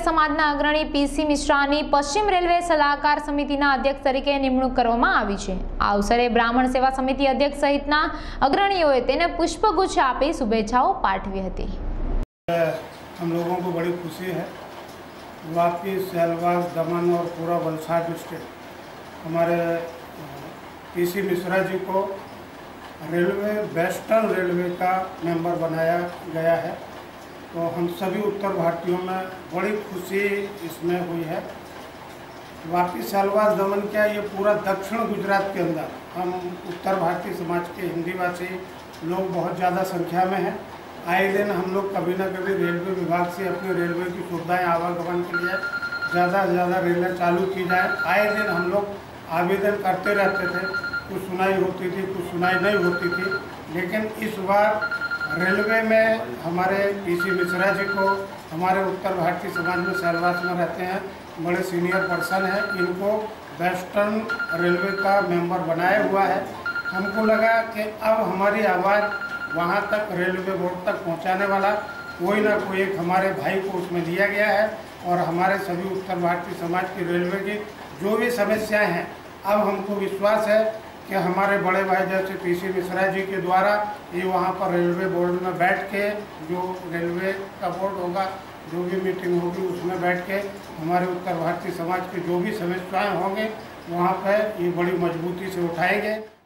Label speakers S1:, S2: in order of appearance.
S1: સમાજના અગ્રણી પીસી મિશ્રાની પશ્ચિમ રેલવે સલાહકાર સમિતિના અધ્યક્ષ તરીકે નિમણૂક કરવામાં આવી છે। આ અવસરે બ્રાહ્મણ સેવા સમિતિ અધ્યક્ષ સહિતના અગ્રણીઓએ તેને પુષ્પગુચ્છ આપી શુભેચ્છાઓ પાઠવી હતી।
S2: हम लोगों को बड़ी खुशी है। वापी, सिलवास, दमन और पूरा वलसाड डिस्ट्रिक्ट हमारे पीसी मिश्रा जी को रेलवे वेस्टर्न रेलवे का मेंबर बनाया गया है। तो हम सभी उत्तर भारतीयों में बड़ी खुशी इसमें हुई है। वापी, सिलवास, दमन क्या ये पूरा दक्षिण गुजरात के अंदर हम उत्तर भारतीय समाज के हिंदी भाषी लोग बहुत ज़्यादा संख्या में हैं। आए दिन हम लोग कभी ना कभी रेलवे विभाग से अपने रेलवे की सुविधाएं आवागमन के लिए ज़्यादा से ज़्यादा रेलें चालू की जाए। आए दिन हम लोग आवेदन करते रहते थे, कुछ सुनाई होती थी, कुछ सुनाई नहीं होती थी। लेकिन इस बार रेलवे में हमारे पीसी मिश्रा जी को, हमारे उत्तर भारतीय समाज में सिलवास में रहते हैं, बड़े सीनियर पर्सन हैं, इनको वेस्टर्न रेलवे का मेंबर बनाया हुआ है। हमको लगा कि अब हमारी आवाज़ वहाँ तक रेलवे बोर्ड तक पहुँचाने वाला कोई ना कोई एक हमारे भाई को उसमें दिया गया है। और हमारे सभी उत्तर भारतीय समाज की रेलवे की जो भी समस्याएं हैं, अब हमको विश्वास है कि हमारे बड़े भाई जैसे पीसी मिश्रा जी के द्वारा ये वहाँ पर रेलवे बोर्ड में बैठ के, जो रेलवे का बोर्ड होगा, जो भी मीटिंग होगी उसमें बैठ के हमारे उत्तर भारतीय समाज की जो भी समस्याएं होंगे वहाँ पर ये बड़ी मजबूती से उठाएंगे।